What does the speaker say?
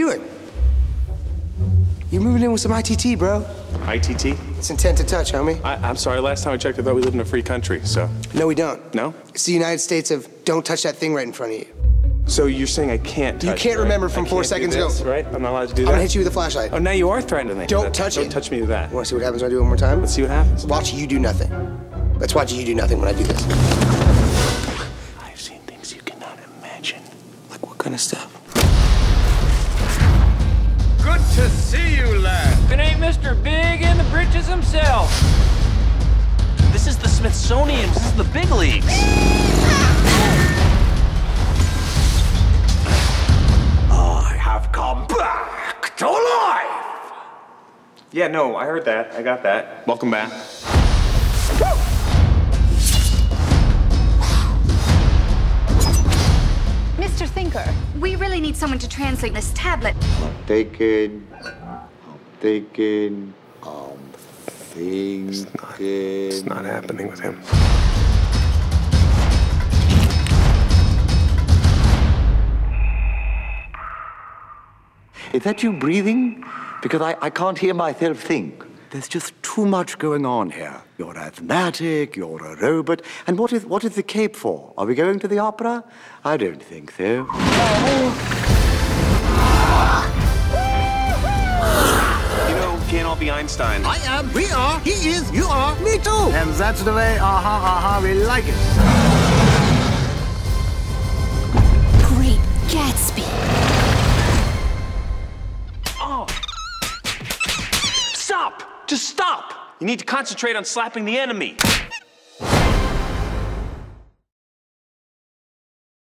doing? You're moving in with some ITT, bro. ITT? It's intent to touch, homie. I'm sorry, last time I checked, I thought we lived in a free country, so. No, we don't. No? It's the United States of don't touch that thing right in front of you. So you're saying I can't touch You can't it, remember right? from 4 seconds ago. Right? I'm not allowed to do that? I'm gonna hit you with a flashlight. Oh, now you are threatening me. Don't touch it. Don't touch me with that. Wanna see what happens when I do it one more time? Let's see what happens. Watch you do nothing. Let's watch you do nothing when I do this. I've seen things you cannot imagine. Like what kind of stuff? Good to see you, lad. It ain't Mr. Big in the britches himself. This is the Smithsonian. This is the big leagues. I have come back to life. Yeah, no, I heard that. I got that. Welcome back. Mr. Thinker, we really need someone to translate this tablet. I'm thinking. It's not happening with him. Is that you breathing? Because I can't hear myself think. There's just too much going on here. You're asthmatic, you're a robot. And what is the cape for? Are we going to the opera? I don't think so. You know, can't all be Einstein. I am, we are, he is, you are, me too. And that's the way, we like it. Great Gatsby. Oh. Stop! Just stop! You need to concentrate on slapping the enemy.